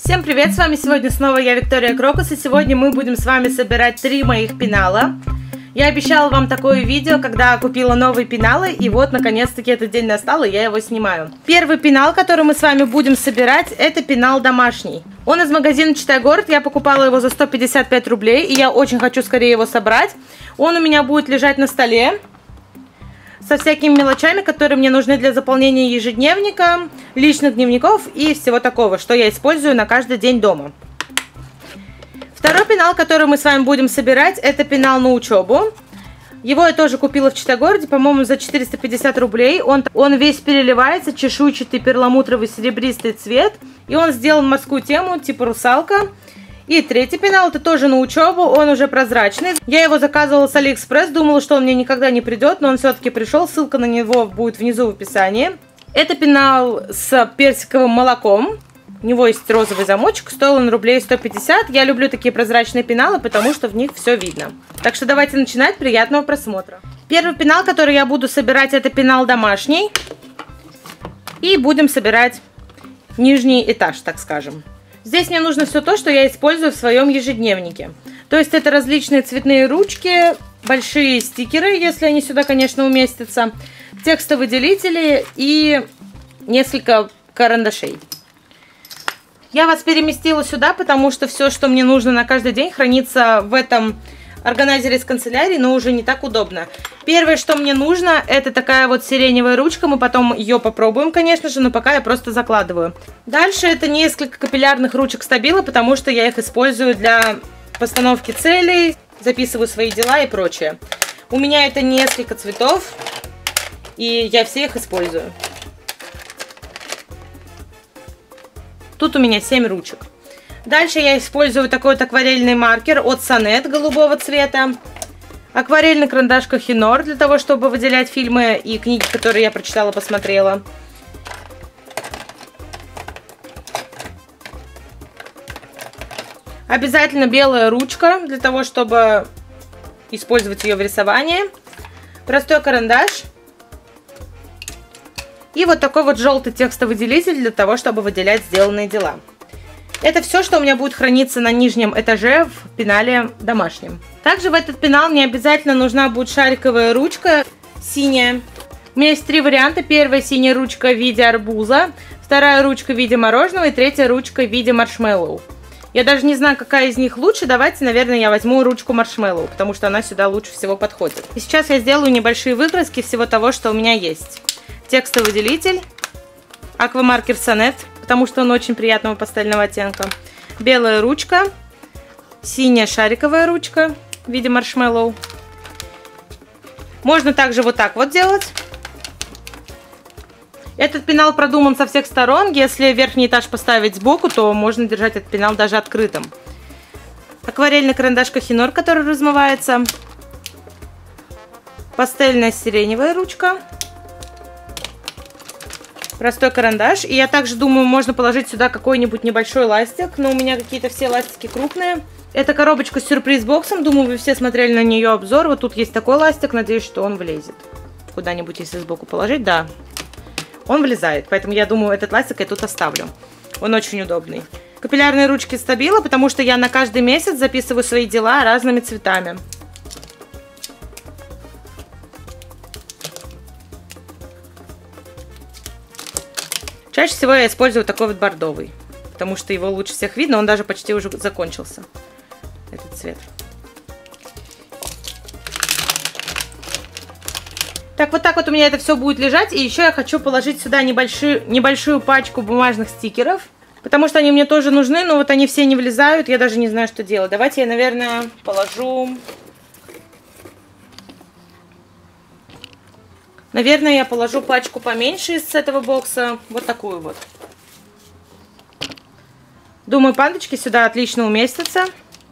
Всем привет, с вами сегодня снова я, Виктория Крокус, и сегодня мы будем с вами собирать 3 моих пенала. Я обещала вам такое видео, когда купила новые пеналы, и вот наконец-таки этот день настал, и я его снимаю. Первый пенал, который мы с вами будем собирать, это пенал домашний. Он из магазина «Читай город», я покупала его за 155 рублей, и я очень хочу скорее его собрать. Он у меня будет лежать на столе со всякими мелочами, которые мне нужны для заполнения ежедневника, личных дневников и всего такого, что я использую на каждый день дома. Второй пенал, который мы с вами будем собирать, это пенал на учебу. Его я тоже купила в Читай-городе, по-моему, за 450 рублей. Он весь переливается, чешуйчатый, перламутровый, серебристый цвет. И он сделан морскую тему, типа русалка. И третий пенал, это тоже на учебу, он уже прозрачный. Я его заказывала с Алиэкспресс, думала, что он мне никогда не придет, но он все-таки пришел. Ссылка на него будет внизу в описании. Это пенал с персиковым молоком. У него есть розовый замочек, стоил он рублей 150. Я люблю такие прозрачные пеналы, потому что в них все видно. Так что давайте начинать, приятного просмотра. Первый пенал, который я буду собирать, это пенал домашний. И будем собирать нижний этаж, так скажем. Здесь мне нужно все то, что я использую в своем ежедневнике. То есть это различные цветные ручки, большие стикеры, если они сюда, конечно, уместятся, текстовыделители и несколько карандашей. Я вас переместила сюда, потому что все, что мне нужно на каждый день, хранится в этом органайзере из канцелярии, но уже не так удобно. Первое, что мне нужно, это такая вот сиреневая ручка. Мы потом ее попробуем, конечно же, но пока я просто закладываю. Дальше это несколько капиллярных ручек Стабила, потому что я их использую для постановки целей, записываю свои дела и прочее. У меня это несколько цветов, и я все их использую. Тут у меня 7 ручек. Дальше я использую такой вот акварельный маркер от Сонет голубого цвета. Акварельный карандаш Kohinoor для того, чтобы выделять фильмы и книги, которые я прочитала, посмотрела. Обязательно белая ручка для того, чтобы использовать ее в рисовании. Простой карандаш. И вот такой вот желтый текстовыделитель для того, чтобы выделять сделанные дела. Это все, что у меня будет храниться на нижнем этаже в пенале домашнем. Также в этот пенал мне обязательно нужна будет шариковая ручка синяя. У меня есть 3 варианта. Первая синяя ручка в виде арбуза, вторая ручка в виде мороженого и третья ручка в виде маршмеллоу. Я даже не знаю, какая из них лучше. Давайте, наверное, я возьму ручку маршмеллоу, потому что она сюда лучше всего подходит. И сейчас я сделаю небольшие выкраски всего того, что у меня есть. Текстовыделитель, аквамаркер Сонет, потому что он очень приятного пастельного оттенка. Белая ручка, синяя шариковая ручка в виде маршмеллоу. Можно также вот так вот делать. Этот пенал продуман со всех сторон. Если верхний этаж поставить сбоку, то можно держать этот пенал даже открытым. Акварельный карандаш Kohinoor, который размывается. Пастельная сиреневая ручка. Простой карандаш. И я также думаю, можно положить сюда какой-нибудь небольшой ластик. Но у меня какие-то все ластики крупные. Это коробочка с сюрприз-боксом. Думаю, вы все смотрели на нее обзор. Вот тут есть такой ластик. Надеюсь, что он влезет. Куда-нибудь, если сбоку положить. Да, он влезает. Поэтому я думаю, этот ластик я тут оставлю. Он очень удобный. Капиллярные ручки Стабила, потому что я на каждый месяц записываю свои дела разными цветами. Чаще всего я использую такой вот бордовый, потому что его лучше всех видно, он даже почти уже закончился, этот цвет. Так, вот так вот у меня это все будет лежать, и еще я хочу положить сюда небольшую пачку бумажных стикеров, потому что они мне тоже нужны, но вот они все не влезают, я даже не знаю, что делать. Давайте я, наверное, положу... Наверное, я положу пачку поменьше из этого бокса. Вот такую вот. Думаю, пандочки сюда отлично уместятся.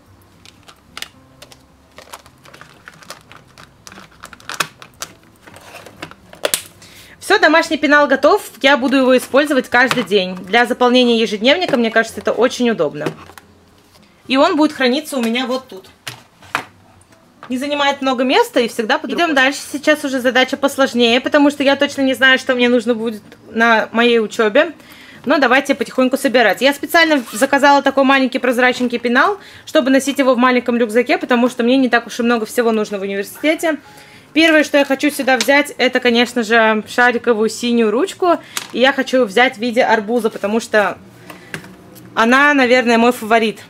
Все, домашний пенал готов. Я буду его использовать каждый день. Для заполнения ежедневника, мне кажется, это очень удобно. И он будет храниться у меня вот тут. Не занимает много места и всегда под рукой. Идем дальше. Сейчас уже задача посложнее, потому что я точно не знаю, что мне нужно будет на моей учебе. Но давайте потихоньку собирать. Я специально заказала такой маленький прозрачненький пенал, чтобы носить его в маленьком рюкзаке, потому что мне не так уж и много всего нужно в университете. Первое, что я хочу сюда взять, это, конечно же, шариковую синюю ручку. И я хочу взять в виде арбуза, потому что она, наверное, мой фаворит.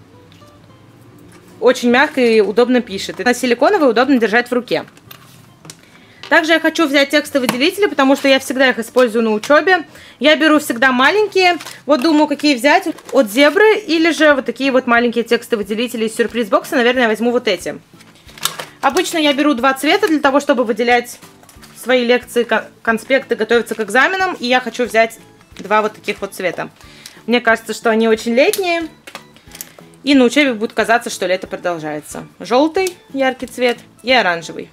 Очень мягко и удобно пишет. Она силиконовая, удобно держать в руке. Также я хочу взять текстовыделители, потому что я всегда их использую на учебе. Я беру всегда маленькие. Вот думаю, какие взять от Зебры или же вот такие вот маленькие текстовыделители из сюрприз-бокса. Наверное, я возьму вот эти. Обычно я беру 2 цвета для того, чтобы выделять свои лекции, конспекты, готовиться к экзаменам. И я хочу взять 2 вот таких вот цвета. Мне кажется, что они очень летние. И на учебе будет казаться, что лето продолжается. Желтый, яркий цвет, и оранжевый.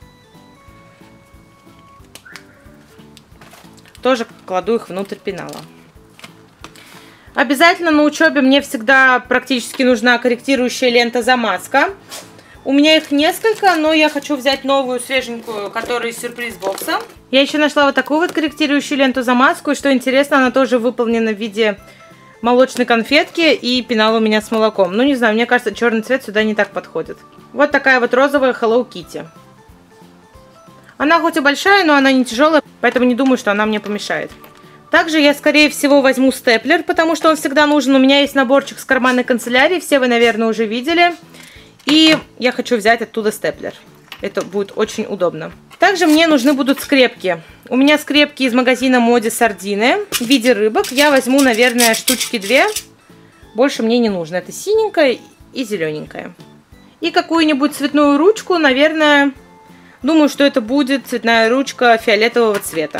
Тоже кладу их внутрь пенала. Обязательно на учебе мне всегда практически нужна корректирующая лента-замазка. У меня их несколько, но я хочу взять новую, свеженькую, которая из сюрприз-бокса. Я еще нашла вот такую вот корректирующую ленту-замазку. И что интересно, она тоже выполнена в виде молочной конфетки, и пенал у меня с молоком. Ну, не знаю, мне кажется, черный цвет сюда не так подходит. Вот такая вот розовая Hello Kitty. Она хоть и большая, но она не тяжелая, поэтому не думаю, что она мне помешает. Также я, скорее всего, возьму степлер, потому что он всегда нужен. У меня есть наборчик с карманной канцелярии, все вы, наверное, уже видели. И я хочу взять оттуда степлер. Это будет очень удобно. Также мне нужны будут скрепки. У меня скрепки из магазина Моди Сардины в виде рыбок. Я возьму, наверное, штучки 2. Больше мне не нужно. Это синенькая и зелененькая. И какую-нибудь цветную ручку, наверное, думаю, что это будет цветная ручка фиолетового цвета.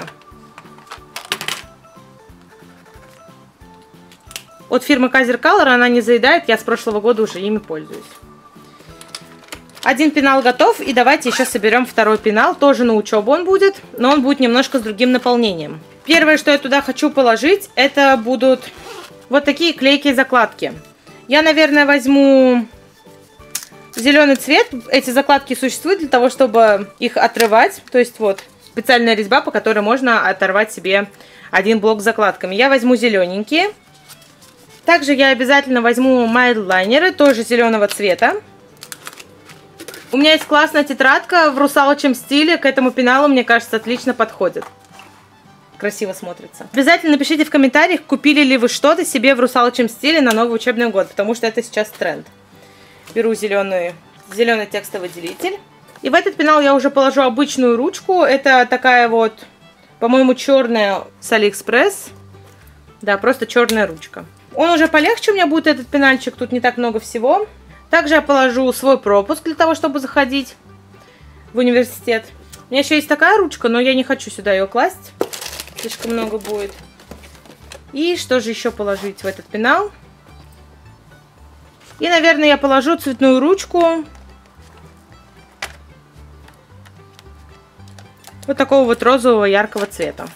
От фирмы Казер Color она не заедает. Я с прошлого года уже ими пользуюсь. Один пенал готов, и давайте еще соберем второй пенал. Тоже на учебу он будет, но он будет немножко с другим наполнением. Первое, что я туда хочу положить, это будут вот такие клейкие закладки. Я, наверное, возьму зеленый цвет. Эти закладки существуют для того, чтобы их отрывать. То есть вот специальная резьба, по которой можно оторвать себе один блок с закладками. Я возьму зелененькие. Также я обязательно возьму майдлайнеры, тоже зеленого цвета. У меня есть классная тетрадка в русалочьем стиле. К этому пеналу, мне кажется, отлично подходит. Красиво смотрится. Обязательно напишите в комментариях, купили ли вы что-то себе в русалочьем стиле на новый учебный год, потому что это сейчас тренд. Беру зеленый текстовый делитель. И в этот пенал я уже положу обычную ручку. Это такая вот, по-моему, черная с Алиэкспресс. Да, просто черная ручка. Он уже полегче у меня будет, этот пенальчик. Тут не так много всего. Также я положу свой пропуск для того, чтобы заходить в университет. У меня еще есть такая ручка, но я не хочу сюда ее класть. Слишком много будет. И что же еще положить в этот пенал? И, наверное, я положу цветную ручку. Вот такого вот розового яркого цвета.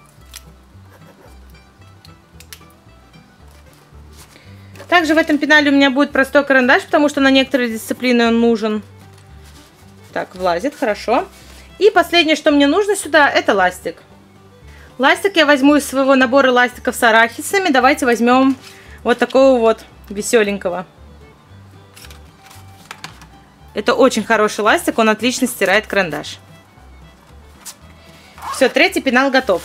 Также в этом пенале у меня будет простой карандаш, потому что на некоторые дисциплины он нужен. Так, влазит, хорошо. И последнее, что мне нужно сюда, это ластик. Ластик я возьму из своего набора ластиков с арахисами. Давайте возьмем вот такого вот веселенького. Это очень хороший ластик, он отлично стирает карандаш. Все, третий пенал готов.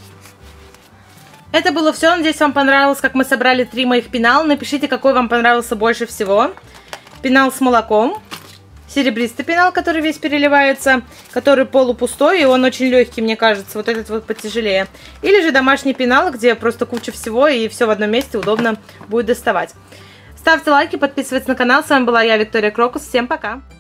Это было все. Надеюсь, вам понравилось, как мы собрали 3 моих пенала. Напишите, какой вам понравился больше всего. Пенал с молоком. Серебристый пенал, который весь переливается. Который полупустой, и он очень легкий, мне кажется. Вот этот вот потяжелее. Или же домашний пенал, где просто куча всего, и все в одном месте удобно будет доставать. Ставьте лайки, подписывайтесь на канал. С вами была я, Виктория Крокус. Всем пока!